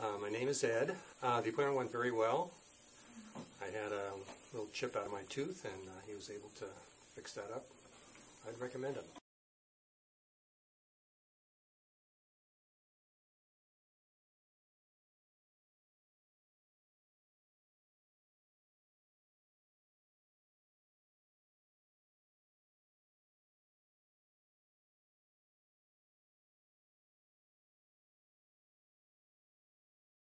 My name is Ed. The appointment went very well. I had a little chip out of my tooth, and he was able to fix that up. I'd recommend it.